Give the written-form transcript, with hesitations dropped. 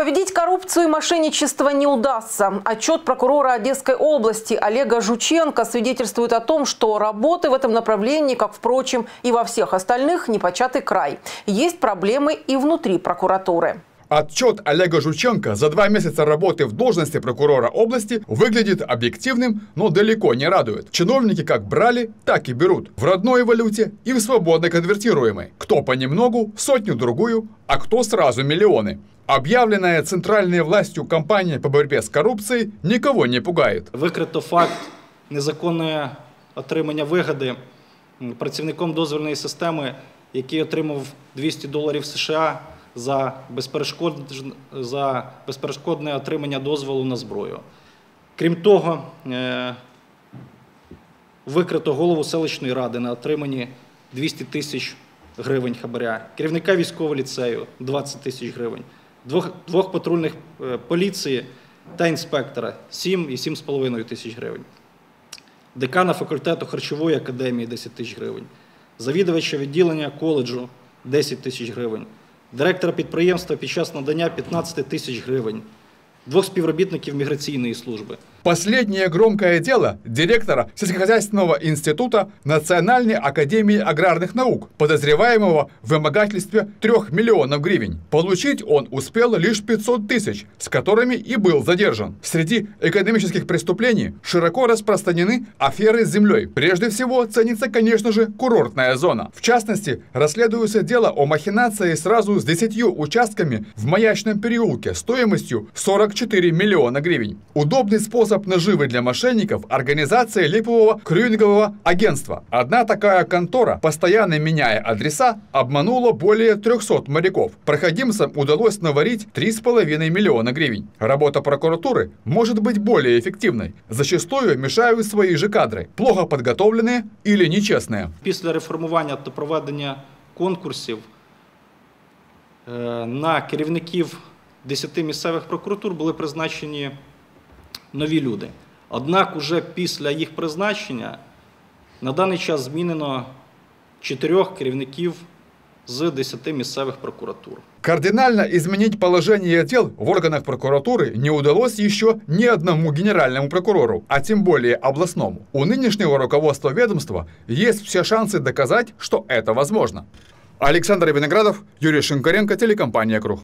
Победить коррупцию и мошенничество не удастся. Отчет прокурора Одесской области Олега Жученко свидетельствует о том, что работы в этом направлении, как, впрочем, и во всех остальных, непочатый край. Есть проблемы и внутри прокуратуры. Отчет Олега Жученко за 2 месяца работы в должности прокурора области выглядит объективным, но далеко не радует. Чиновники как брали, так и берут. В родной валюте и в свободно конвертируемой. Кто понемногу, сотню-другую, а кто сразу миллионы. Объявленная центральной властью кампания по борьбе з корупцією никого не пугает. Викрито факт незаконного отримання вигоди працівником дозвільної системи, який отримав $200 США за безперешкодне отримання дозволу на зброю. Крім того, викрито голову селищної ради на отриманні 200 тисяч гривень хабаря, керівника військового ліцею – 20 тисяч гривень, двох патрульних поліції та інспектора – 7 і 7,5 тисяч гривень, декана факультету харчової академії – 10 тисяч гривень, завідувача відділення коледжу – 10 тисяч гривень, директора підприємства під час надання 15 тисяч гривень, 2 співробітників міграційної служби. Последнее громкое дело директора сельскохозяйственного института Национальной академии аграрных наук, подозреваемого в вымогательстве 3 миллионов гривен. Получить он успел лишь 500 тысяч, с которыми и был задержан. Среди экономических преступлений широко распространены аферы с землей. Прежде всего ценится, конечно же, курортная зона. В частности, расследуется дело о махинации сразу с 10 участками в Маячном переулке стоимостью 44 миллиона гривен. Удобный способ наживы для мошенников – организация липового крюингового агентства. Одна такая контора, постоянно меняя адреса, обманула более 300 моряков. Проходимцам удалось наварить 3,5 миллиона гривен. Работа прокуратуры может быть более эффективной. Зачастую мешают свои же кадры, плохо подготовленные или нечестные. Після реформування та проведення конкурсів на керівників 10 місцевих прокуратур були призначені нові люди. Однак уже після їх призначення на даний час змінено 4 керівників з 10 місцевих прокуратур. Кардинально изменить положение дел в органах прокуратуры не удалось еще ни одному генеральному прокурору, а тем более областному. У нынешнего руководства ведомства есть все шансы доказать, что это возможно. Александр Виноградов, Юрий Шинкаренко, телекомпания «Круг».